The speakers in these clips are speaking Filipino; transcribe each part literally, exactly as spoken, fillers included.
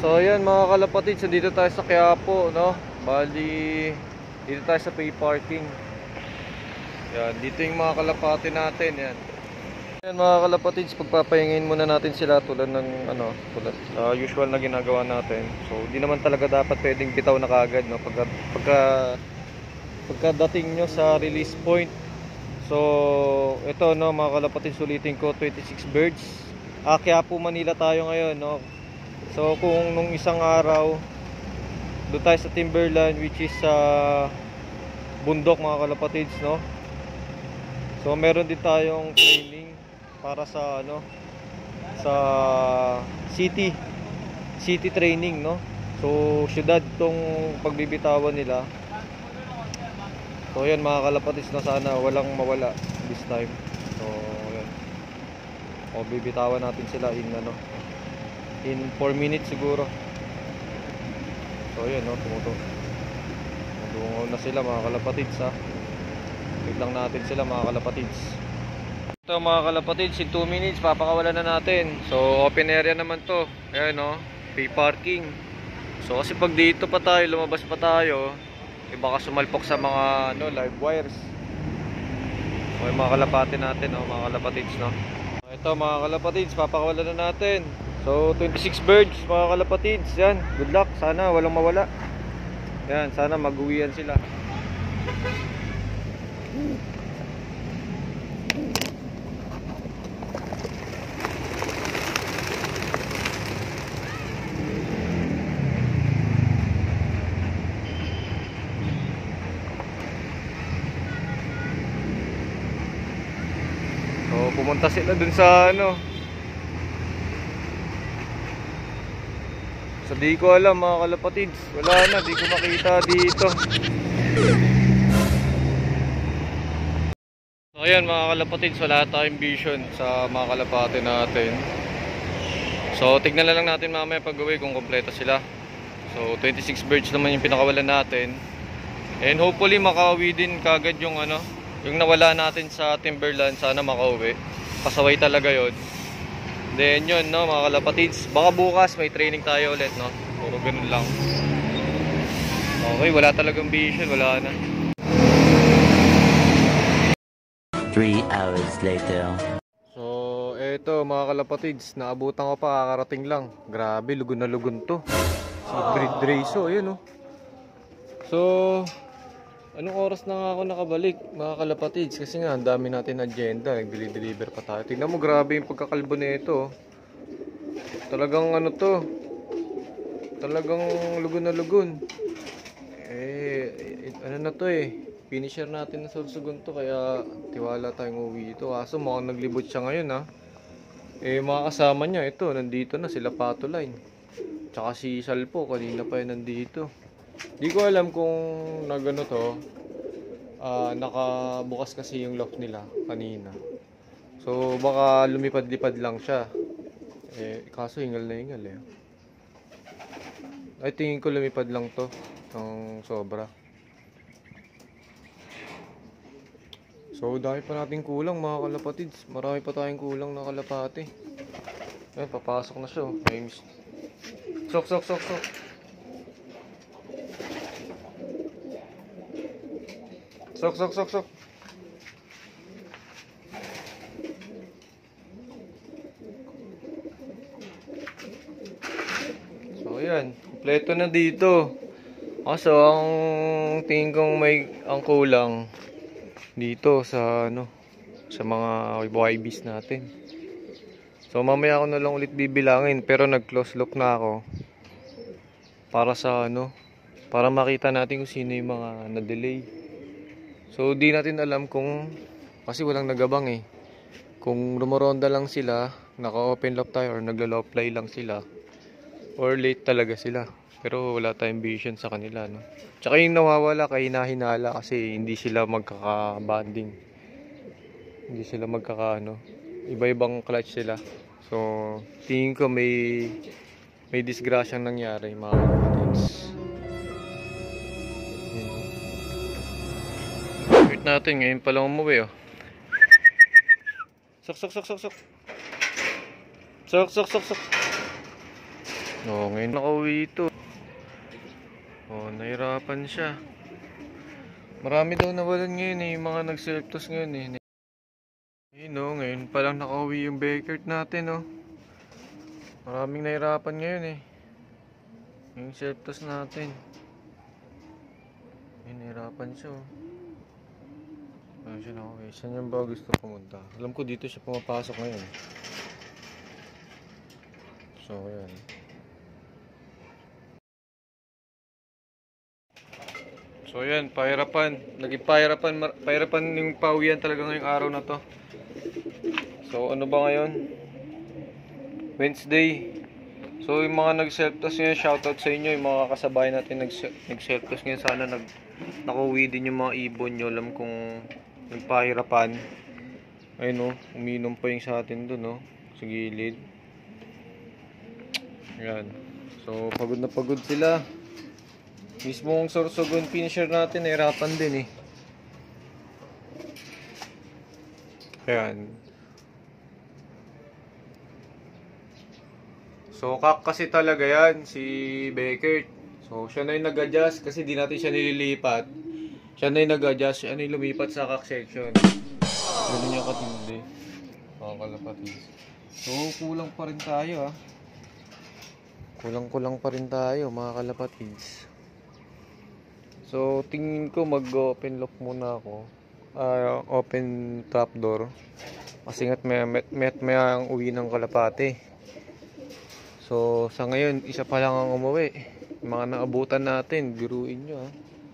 So ayan mga kalapatid, so dito tayo sa Quiapo, no? Bali, dito tayo sa pay parking. Yan, dito yung mga kalapati natin, yan. Yan mga kalapatid, pagpapahingin muna natin sila tulad ng ano, tulad uh, usual na ginagawa natin. So di naman talaga dapat pwedeng bitaw na kagad, no? Pagka, pagka pagkadating nyo sa release point. So ito, no mga kalapatid, sulitin ko twenty-six birds. Ah, Quiapo, Manila tayo ngayon, no? So kung nung isang araw doon tayo sa Timberland, which is sa uh, bundok mga kalapatids, no? So meron din tayong training para sa ano, sa city city training, no? So syudad tong pagbibitawan nila. So yan mga kalapatids, na sana walang mawala this time. So yan, o bibitawan natin sila in ano, in four minutes siguro. So yun, no, tumuto. Tumutungaw na sila mga kalapatids, ha. Wait lang natin sila mga kalapatids. Ito mga kalapatids, in two minutes papakawalan na natin. So open area naman to. Ayan, no, pay parking. So kasi pag dito pa tayo, lumabas pa tayo, eh baka sumalpok sa mga ano, live wires. So yung mga kalapati natin, no, mga kalapatids, no. Ito mga kalapatids, papakawalan na natin. So twenty-six birds mga kalapatids, yan. Good luck, sana walang mawala. Yan, sana mag-uwian sila. So pumunta sila dun sa ano, so di ko alam mga kalapatids, wala na, di ko makita dito. So ayan mga kalapatids, wala tayong vision sa mga kalapati natin. So tignan na lang natin mamaya pag uwi kung kompleto sila. So twenty-six birds naman yung pinakawalan natin. And hopefully makauwi din kagad yung ano, yung nawala natin sa Timberland. Sana makauwi, pasaway talaga yon. Then yun, no mga kalapatids, baka bukas may training tayo ulit, no? Puro ganun lang. Okay, wala talagang vision, wala na. Three hours later. So eto mga kalapatids, naabutan ko pa, kakarating lang. Grabe, lugon na lugon to. Si Breed Drayso, yun, no. So anong oras na nga ako nakabalik mga kalapatids? Kasi nga ang dami natin agenda, nag-deliver pa tayo. Tingnan mo, grabe yung pagkakalbo nito. Talagang ano to, talagang lugon na lugon. Eh, ano na to eh, finisher natin na sursugon to, kaya tiwala tayong uwi ito. Kaso mukhang naglibot siya ngayon, ha. Eh mga kasama niya, ito, nandito na sila, Patoline. Tsaka si Salpo, kanina pa yun nandito. Di ko alam kung nagano to, uh, nakabukas kasi yung loft nila kanina. So baka lumipad-lipad lang siya. Eh kaso hingal na hingal eh. Ay tingin ko lumipad lang to ng sobra. So dahil pa natin kulang mga kalapatids, marami pa tayong kulang na kalapati. Ay papasok na siya. Names. Sok sok sok sok. Sok, sok, sok, sok. So, yan. Kompleto na dito. Kaso, ang tingin kong may ang kulang dito sa, ano, sa mga Y Bs natin. So, mamaya ako na lang ulit bibilangin. Pero nag-close look na ako. Para sa, ano, para makita natin kung sino yung mga na-delay. So di natin alam kung, kasi walang nagabang eh, kung rumoronda lang sila, naka-open lock tayo, or nagla-low fly lang sila, or late talaga sila. Pero wala tayong vision sa kanila, no? Tsaka yung nawawala, kahina-hinala kasi hindi sila magkaka-banding. Hindi sila magkaka, ano, iba-ibang clutch sila. So tingin ko may may disgrasyang nangyari mga kapatids. Natin ngayon pa lang umuwi, oh. Sok sok sok sok sok. Sok sok sok sok. Oh, ngayon nakauwi ito. Oh, nahirapan siya. Marami daw nawalan ngayon eh, yung mga nag-self-toss ngayon eh. Ayun oh, ngayon pa lang nakauwi yung Beckert natin oh. Maraming nahirapan ngayon eh. Yung self-toss natin. Ayun, nahirapan siya oh. Ayun siya nakauwi. Saan yung ba gusto pumunta? Alam ko dito siya pumapasok ngayon. So, ayan. So yan, pahirapan. Naging pahirapan, mar- pahirapan yung pawian talaga ngayong araw na to. So ano ba ngayon? Wednesday. So yung mga nag-self-toss ngayon, shoutout sa inyo. Yung mga kasabay natin nag-self-toss ngayon. Sana nag nakauwi din yung mga ibon nyo. Alam kong yung pahirapan. Ayun o, uminom pa yung sa atin dun o. Sa gilid. Yan. So pagod na pagod sila. Mismong Sorsogon finisher natin, nahirapan din eh. Ayan. So, kak kasi talaga yan, si Beckert. So, siya na yung nag-adjust kasi di natin siya nililipat. Siya na yung nag-adjust, siya na yung lumipat sa kak section. Ganun niya katindi. Mga kalapatids. So, kulang pa rin tayo ah. Kulang-kulang pa rin tayo mga kalapatids. So, tingin ko mag-open lock muna ako. Uh, open trapdoor. Kasi nga't may, may, may, may ang uwi ng kalapate. So, sa ngayon, isa pa lang ang umuwi. Mga naabutan natin, biruin nyo ha.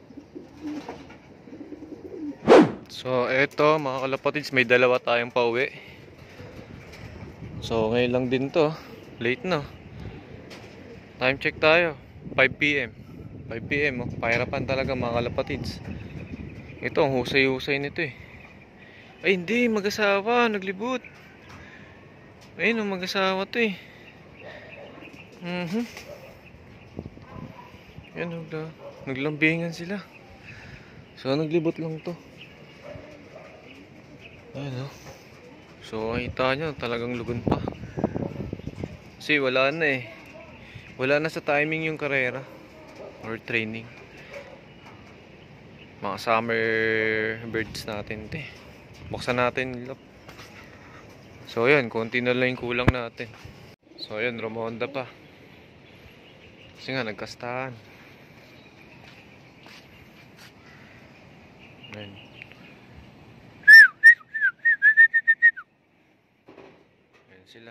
So, eto mga kalapatids, may dalawa tayong pauwi. So, ngayon lang din to. Late na. Time check tayo. five p m five p m oh. Pahirapan talaga mga kalapatids. Ito ang husay-husay nito eh. Ay hindi, mag-asawa, naglibot. Ayun oh, mag-asawa to eh. Mhm. Yan oh, naglambingan sila. So naglibot lang to. Ayun oh. So kita nyo, talagang lugon pa. Kasi wala na eh. Wala na sa timing yung karera or training. Mga summer birds natin te. Buksan natin lap. So yan, konti na lang yung kulang natin. So yan, rumonda pa. Kasi nga nagkastahan. Yan. Yan sila.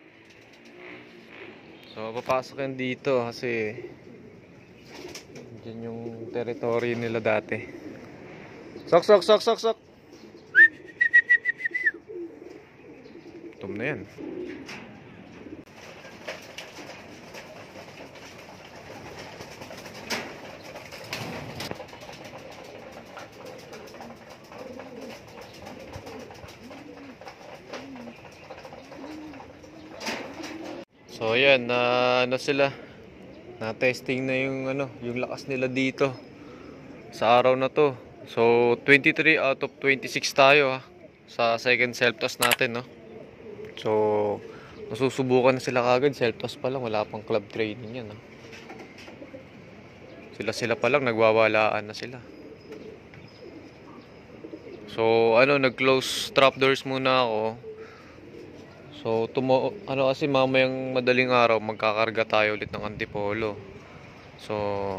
So papasok yan dito kasi diyan yung territory nila dati. Sok sok sok sok sok. Tum na yan. So ayan, na ano sila, na testing na yung ano, yung lakas nila dito sa araw na to. So twenty-three out of twenty-six tayo ha, sa second self-toss natin no. So nasusubukan na sila kagad, self-toss pa lang, wala pang club training yan no. Sila sila pa lang nagwawalaan na sila. So ano, nag-close trapdoors muna ako. So, tumo ano kasi mamayang madaling araw magkakarga tayo ulit ng antipolo. So,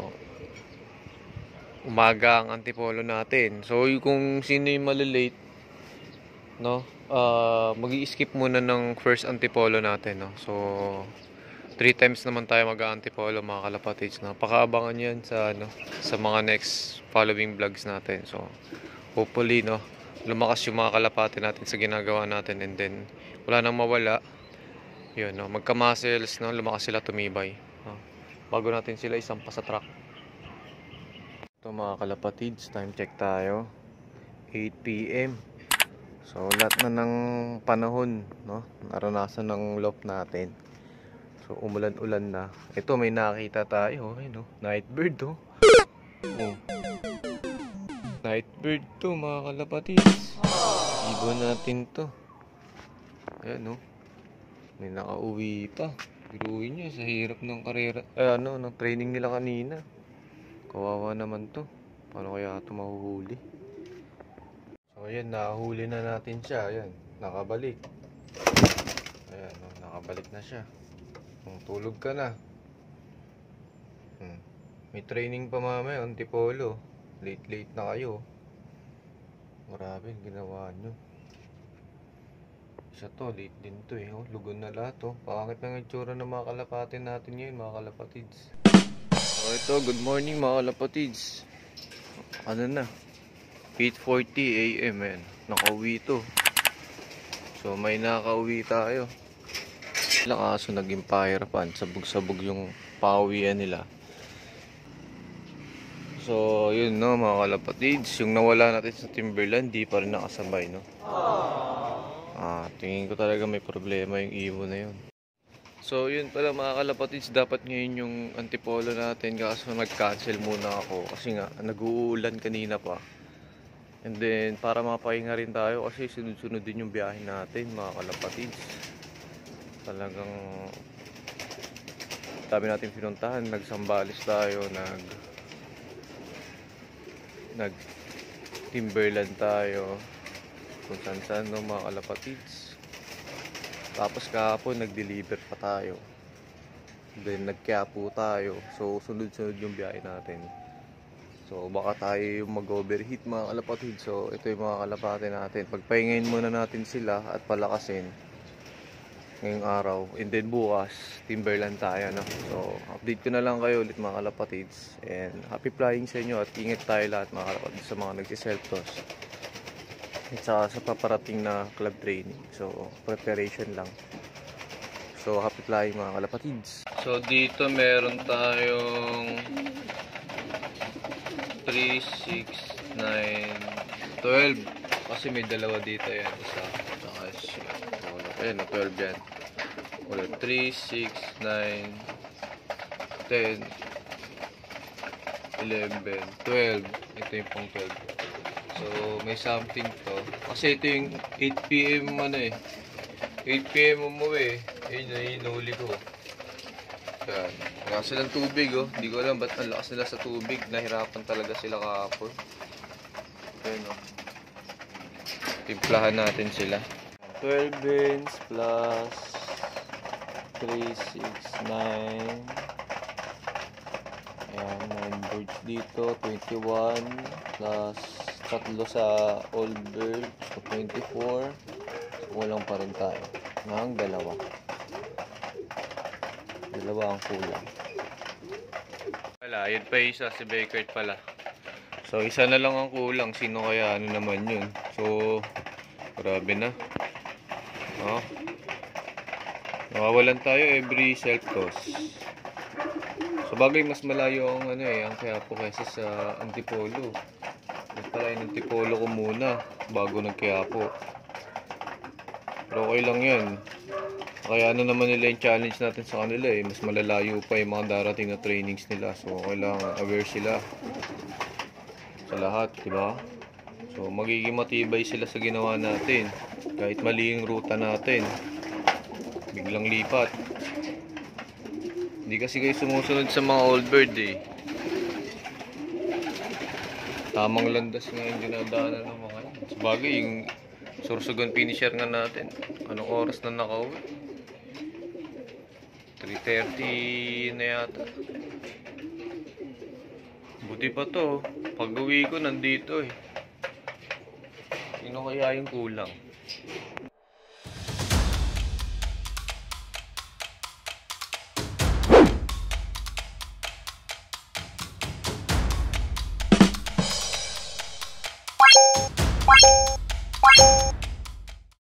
umaga ang antipolo natin. So, kung sino yung malilate, no, uh, mag-i-skip muna ng first antipolo natin, no. So, three times naman tayo mag-antipolo mga kalapatids, no. Pakaabangan yan sa ano, sa mga next following vlogs natin. So, hopefully, no, lumakas yung mga kalapati natin sa ginagawa natin, and then wala nang mawala yun no, magka-muscles no, lumakas sila, tumibay no? Bago natin sila isampa sa truck. Ito mga kalapatids, time check tayo, eight p m So lahat na ng panahon no, naranasan ng loft natin. So umulan-ulan na. Ito may nakita tayo eh, no? Night bird oh. Oh. Night bird to mga kalapatids. Ibon natin to. Ayan no, may nakauwi pa. Biruin nyo sa hirap ng karera. Eh ano, ng training nila kanina. Kawawa naman to. Paano kaya ito mahuhuli? So ayan, nahuli na natin siya. Ayan, nakabalik. Ayan, oh, nakabalik na siya. Kung tulog ka na. Hmm. May training pa mamaya, Antipolo. Late late na kayo. Grabe, ginawa nyo. Isa to, late din to eh. Oh, lugon na lahat oh. Pangit na ng itsura ng mga kalapatin natin ngayon, mga kalapatids. So ito, good morning mga kalapatids. Ano na? eight forty a m yan. Nakauwi to. So may nakauwi tayo. Ilang aso naging pahirapan. Sabog-sabog yung pawian nila. So yun no mga kalapatids. Yung nawala natin sa Timberland, di pa rin nakasabay no. Ah, tingin ko talaga may problema yung ibon na yun. So yun pala mga kalapatids, dapat ngayon yung Antipolo natin, kaso nag-cancel muna ako kasi nga nag-uulan kanina pa. And then para mapahinga rin tayo kasi sunod-sunod din yung biyahe natin mga kalapatids. Talagang dami natin pinuntahan, nag-Sambales tayo, nag nag Timberland tayo, kung saan saan no mga kalapatids. Tapos kahapon nag-deliver pa tayo. Then nag-Quiapo tayo. So sunod-sunod yung biyahe natin. So baka tayo yung mag-overheat mga kalapatid. So ito yung mga kalapati natin. Pagpahingayin muna natin sila at palakasin ngayong araw. And then bukas, Timberland tayo no? So update ko na lang kayo ulit mga kalapatids. And happy flying sa inyo at ingat tayo lahat mga kalapatids sa mga nagsiself-toss. At saka sa paparating na club training. So, preparation lang. So, happy flying mga kalapatids. So, dito meron tayong three, six, nine, twelve. Kasi may dalawa dito yan. Isa. Saka siya. Ayan, twelve yan. Ulit. three, six, nine, ten, eleven, twelve. Ito yung pang twelve. So, may something to. Kasi ito yung eight p m ano eh. eight p m umuwi eh. Ayun na yung nahuli ko. Yan. Wala silang tubig oh. Hindi ko alam ba't ang lakas nila sa tubig. Nahirapan talaga sila kahapon. Ayun oh. Timplahan natin sila. twelve beans plus three, six, nine. Ayan, nine birds dito. twenty-one plus tatlo sa old bird, so twenty-four. So, kulang pa rin tayo ng dalawa. Dalawa ang kulang. Wala, yun pa isa, si Beckert pala. So, isa na lang ang kulang. Sino kaya? Ano naman yun? So, grabe na. Oh. Nawawalan tayo every self-toss. So, bagay mas malayo ang ano eh, ang Quiapo kaysa sa Antipolo. Pala yung Antipolo ko muna bago nag-Quiapo. Pero okay lang yan. Kaya ano naman nila yung challenge natin sa kanila eh. Mas malalayo pa yung mga darating na trainings nila. So okay lang, aware sila sa lahat, diba? So magiging matibay sila sa ginawa natin. Kahit mali yung ruta natin, biglang lipat. Hindi kasi kayo sumusunod sa mga old bird eh. Tamang landas nga yung dinadaanan ng mga yun. Sabagay, yung Sorsogon finisher nga natin. Anong oras na nakauwi? three thirty na yata. Buti pa to. Pag uwi ko, nandito eh. Sino kaya yung kulang?